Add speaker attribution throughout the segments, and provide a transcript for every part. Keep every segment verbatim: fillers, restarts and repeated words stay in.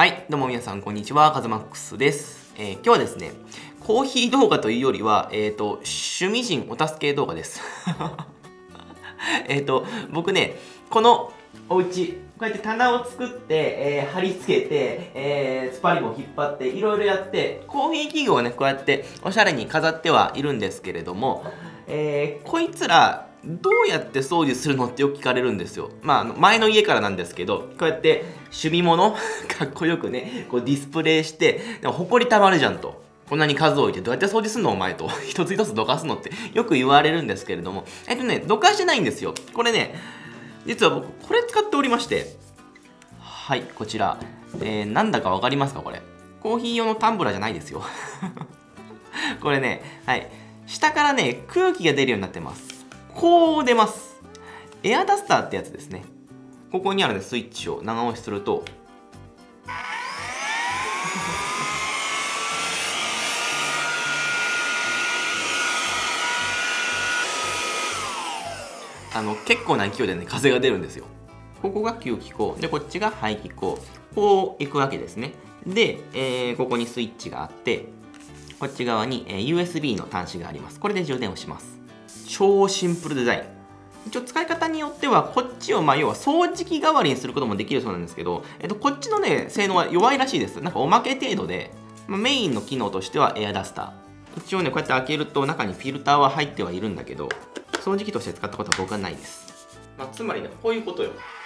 Speaker 1: はい、どうも皆さんこんにちは、カズマックスです。えー、今日はですね、コーヒー動画というよりは、えっと、趣味人お助け動画です。えっと、僕ね、このお家、こうやって棚を作って、えー、貼り付けて、えー、スパリも引っ張って、いろいろやって、コーヒー器具をね、こうやっておしゃれに飾ってはいるんですけれども、えー、こいつら、どうやって掃除するのってよく聞かれるんですよ。まあ、あの前の家からなんですけど、こうやって趣味物かっこよくね、こうディスプレイして、でも埃たまるじゃんと。こんなに数置いてどうやって掃除すんのお前と。一つ一つどかすのってよく言われるんですけれども、えっとね、どかしてないんですよ。これね、実は僕、これ使っておりまして、はい、こちら。えー、なんだかわかりますかこれ。コーヒー用のタンブラーじゃないですよ。これね、はい。下からね、空気が出るようになってます。こう出ます。エアダスターってやつですね。ここにある、ね、スイッチを長押しすると、あの結構な勢いでね、風が出るんですよ。ここが吸気口で、こっちが排気口、こういくわけですね。で、えー、ここにスイッチがあって、こっち側に、えー、ユーエスビー の端子があります。これで充電をします。超シンプルデザイン。一応使い方によっては、こっちをまあ要は掃除機代わりにすることもできるそうなんですけど、えっと、こっちのね、性能は弱いらしいです。なんかおまけ程度で、まあ、メインの機能としてはエアダスター。一応ね、こうやって開けると中にフィルターは入ってはいるんだけど、掃除機として使ったことは僕はないです。まあ、つまりね、こういうことよ。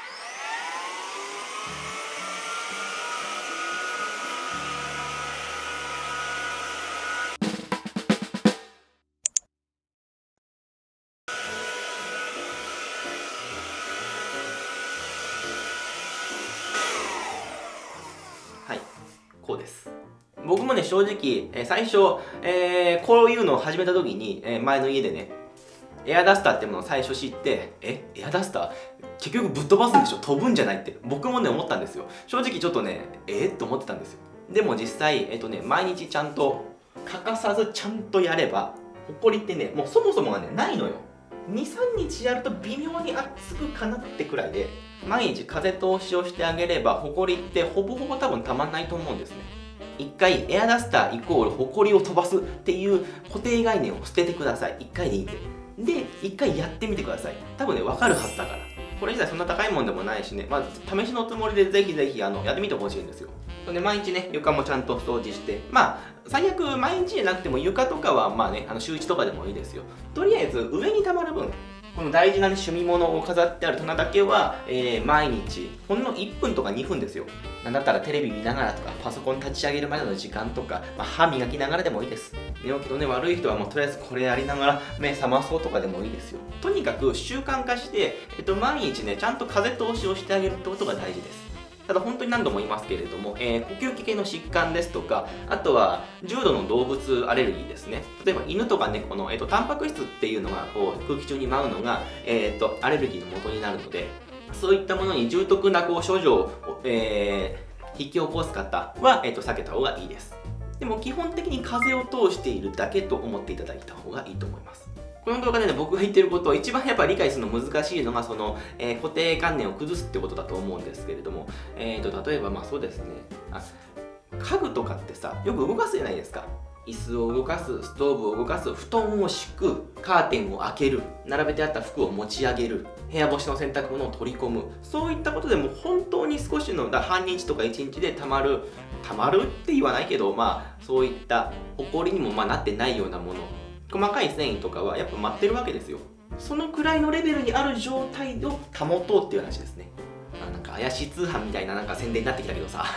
Speaker 1: はい、こうです。僕もね、正直、えー、最初、えー、こういうのを始めた時に、えー、前の家でね、エアダスターってものを最初知って、え、エアダスター結局ぶっ飛ばすんでしょ、飛ぶんじゃないって、僕もね、思ったんですよ。正直ちょっとね、えー、と思ってたんですよ。でも実際、えっとね、毎日ちゃんと、欠かさずちゃんとやれば、ホコリってね、もうそもそもがね、ないのよ。に、さんにちやると微妙に熱くかなってくらいで、毎日風通しをしてあげれば、ホコリってほぼほぼ多分たまんないと思うんですね。一回エアダスターイコールホコリを飛ばすっていう固定概念を捨ててください。一回でいいんで。で、一回やってみてください。多分ね、わかるはずだから。これ自体そんな高いもんでもないしね、まあ、試しのつもりでぜひぜひあのやってみてほしいんですよ。で、毎日ね、床もちゃんと掃除して、まあ、最悪毎日じゃなくても床とかはまあね、あの週いちとかでもいいですよ。とりあえず上に溜まる分、この大事な、ね、趣味物を飾ってある棚だけは、えー、毎日ほんのいっぷんとかにふんですよ。なんだったらテレビ見ながらとかパソコン立ち上げるまでの時間とか、まあ、歯磨きながらでもいいです。寝起きのね悪い人はもうとりあえずこれやりながら目覚まそうとかでもいいですよ。とにかく習慣化して、えっと、毎日ねちゃんと風通しをしてあげるってことが大事です。ただ本当に何度も言いますけれども、えー、呼吸器系の疾患ですとか、あとは重度の動物アレルギーですね。例えば犬とか猫の、えーと、タンパク質っていうのがこう空気中に舞うのが、えーと、アレルギーの元になるので、そういったものに重篤なこう症状を、えー、引き起こす方は、えーと、避けた方がいいです。でも基本的に風を通しているだけと思っていただいた方がいいと思います。この動画でね、僕が言ってることは一番やっぱ理解するの難しいのがその、えー、固定観念を崩すってことだと思うんですけれども、えーと例えばまあそうですね、あ、家具とかってさ、よく動かすじゃないですか。椅子を動かす、ストーブを動かす、布団を敷く、カーテンを開ける、並べてあった服を持ち上げる、部屋干しの洗濯物を取り込む、そういったことでも本当に少しのだ半日とかいちにちでたまる、たまるって言わないけど、まあそういった埃にもまあなってないようなもの、細かい繊維とかはやっぱ待ってるわけですよ。そのくらいのレベルにある状態を保とうっていう話ですね。まあ、なんか怪しい通販みたいななんか宣伝になってきたけどさ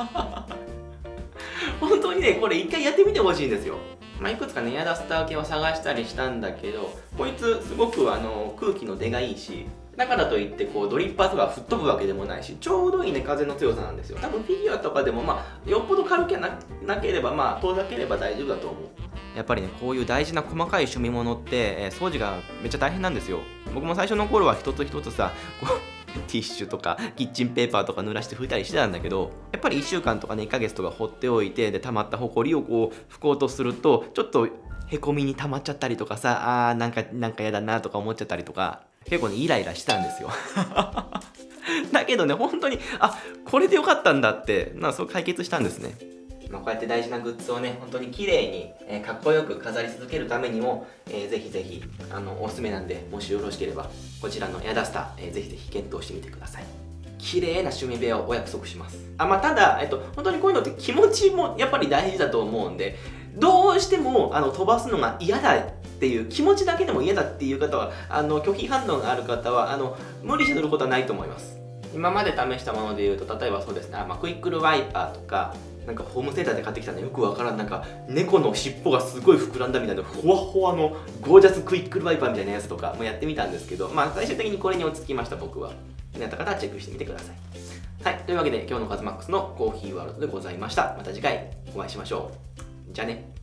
Speaker 1: 本当にねこれ一回やってみてほしいんですよ。まあ、いくつかねエアダスター系を探したりしたんだけど、こいつすごくあの空気の出がいいし、だからといってこうドリッパーとか吹っ飛ぶわけでもないし、ちょうどいいね風の強さなんですよ。多分フィギュアとかでもまあよっぽど軽けななければまあ遠ざければ大丈夫だと思う。やっぱりねこういう大事な細かい趣味物って、えー、掃除がめっちゃ大変なんですよ。僕も最初の頃は一つ一つさこうティッシュとかキッチンペーパーとか濡らして拭いたりしてたんだけど、やっぱりいっしゅうかんとかねいっかげつとか放っておいて、で溜まったほこりをこう拭こうとするとちょっとへこみに溜まっちゃったりとかさ、あーなんかなんかやだなとか思っちゃったりとか、結構ねイライラしてたんですよだけどね、本当に、あ、これでよかったんだって、まあ、そう解決したんですね。まあ、こうやって大事なグッズをね、本当に綺麗に、えー、かっこよく飾り続けるためにも、えー、ぜひぜひ、あの、おすすめなんで、もしよろしければ、こちらのエアダスター、えー、ぜひぜひ検討してみてください。綺麗な趣味部屋をお約束します。あ、まあ、ただ、えっと、本当にこういうのって気持ちもやっぱり大事だと思うんで、どうしても、あの、飛ばすのが嫌だっていう、気持ちだけでも嫌だっていう方は、あの、拒否反応がある方は、あの、無理して塗ることはないと思います。今まで試したもので言うと、例えばそうですね、あ、まあ、クイックルワイパーとか、なんかホームセンターで買ってきたのよくわからん、なんか猫の尻尾がすごい膨らんだみたいなほわほわのゴージャスクイックルワイパーみたいなやつとかもやってみたんですけど、まあ最終的にこれに落ち着きました。僕は気になった方はチェックしてみてください。はい、というわけで今日のカズマックスのコーヒーワールドでございました。また次回お会いしましょう。じゃあね。